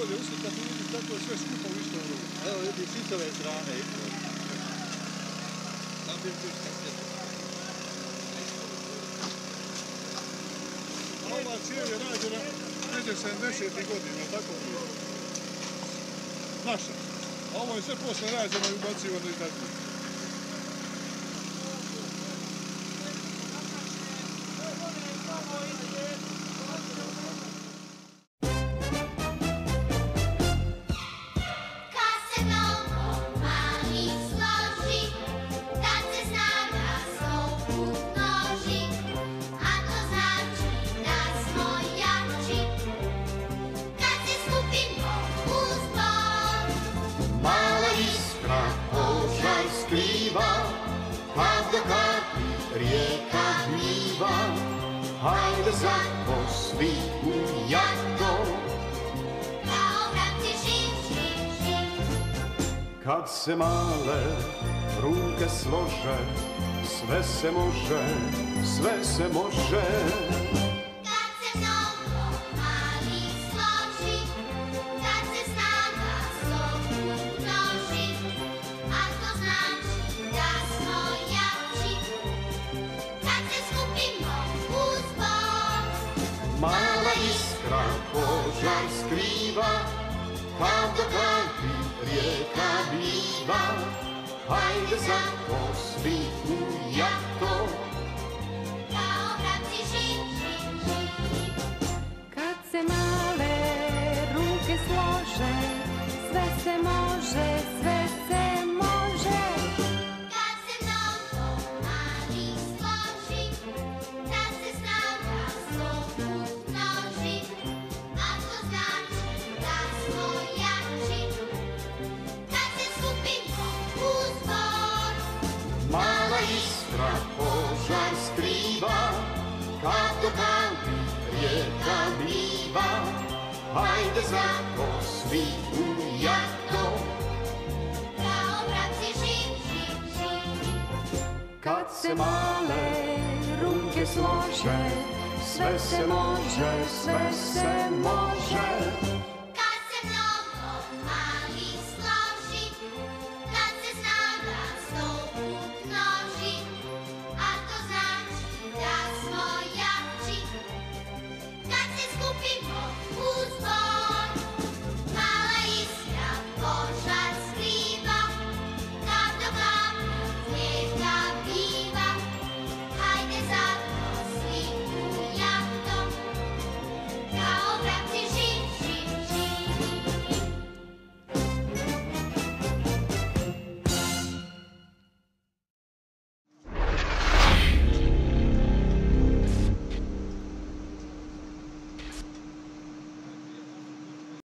bolje uslikati i vidjeti kako je sve skupo u istom ruku. Evo vidi, s ove strane isto. Napirčiška sjeta. A ova cijev je rađena neđe 70. godina, tako bilo. Naša. A ovo je sve posle rađeno i ubacivano i tako. Kad do kapi rijeka gniva, hajde zato svi u jadno. Kao vrapci živ, živ, živ. Kad se male ruke slože, sve se može, sve se može. Kad se mnogo malih složi, kad se snaga svog umnoži, a to znači da smo jači. Kad se skupimo u zbor, Mala iskra požar skriva, kad do kapi rijeka biva, hajde zato svi u jato. kao vrapci živ, živ, živ. Kad se male ruke slože, sve se može, sve se može. Kad se mnogo malih složi, kad se snaga svog umnoži, a to znači da smo jači. Kad se skupimo u zbor, Mala iskra požar skriva, kad do kapi rijeka biva, hajde zato svi u jato. kao vrapci živ, živ, živ. Kad se male ruke slože, sve se može, sve se može.